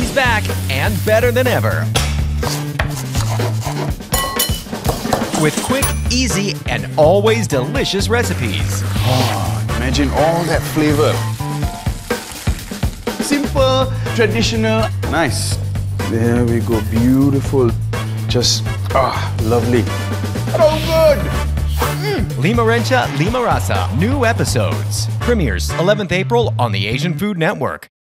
is back and better than ever. With quick, easy, and always delicious recipes. Imagine all that flavor. Simple, traditional, nice. There we go, beautiful. Just, lovely. So good! Lima Rencah, Lima Rasa. New episodes. Premieres 11th April on the Asian Food Network.